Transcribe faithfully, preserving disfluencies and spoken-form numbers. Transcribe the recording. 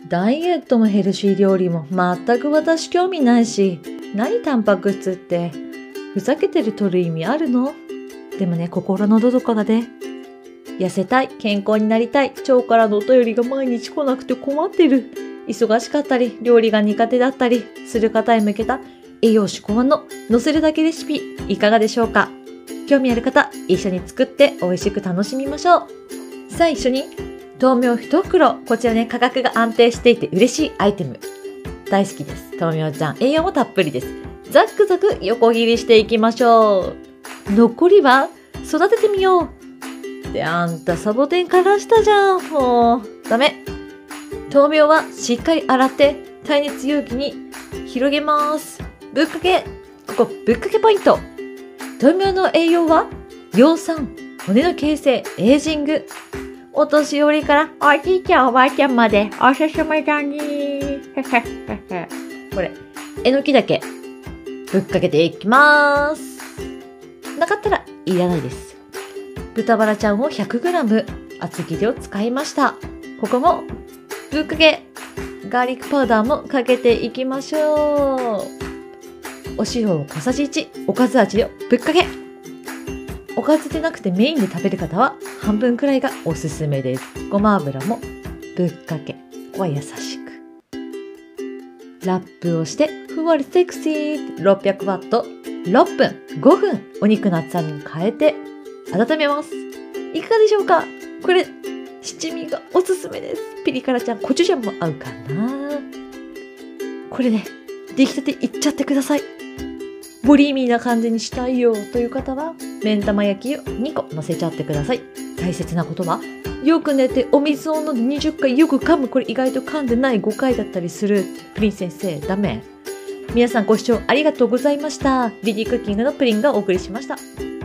ダイエットもヘルシー料理も全く私興味ないし、何タンパク質って、ふざけてる取る意味あるの？でもね、心のどこかで、痩せたい、健康になりたい、腸からのお便りが毎日来なくて困ってる。忙しかったり、料理が苦手だったりする方へ向けた栄養士考案の乗せるだけレシピ、いかがでしょうか？興味ある方、一緒に作って美味しく楽しみましょう。さあ一緒に、豆苗一袋。こちらね、価格が安定していて嬉しいアイテム。大好きです。豆苗ちゃん、栄養もたっぷりです。ザクザク横切りしていきましょう。残りは育ててみよう。ってあんたサボテンからしたじゃん。もう、ダメ。豆苗はしっかり洗って耐熱容器に広げます。ぶっかけ。ここ、ぶっかけポイント。豆苗の栄養は葉酸、骨の形成、エイジング。お年寄りからおじいちゃんおばあちゃんまでおすすめだね。これ、えのきだけぶっかけていきます。なかったらいらないです。豚バラちゃんを ひゃくグラム 厚切りを使いました。ここもぶっかけ。ガーリックパウダーもかけていきましょう。お塩を小さじいち、おかず味をぶっかけ。おかずでなくてメインで食べる方は半分くらいがおすすめです。ごま油もぶっかけ。ここは優しく。ラップをしてふんわりセクシー。ろっぴゃくワットろっぷん、ごふんお肉の厚さに変えて温めます。いかがでしょうか？これ七味がおすすめです。ピリ辛ちゃん、コチュジャンも合うかな。これね、出来たていっちゃってください。ボリーミーな感じにしたいよという方は、目ん玉焼きをにこ乗せちゃってください。大切なことは、よく寝てお水を飲んでにじゅっかいよく噛む。これ意外と噛んでないごかいだったりする。プリン先生、ダメ。皆さんご視聴ありがとうございました。リディクッキングのプリンがお送りしました。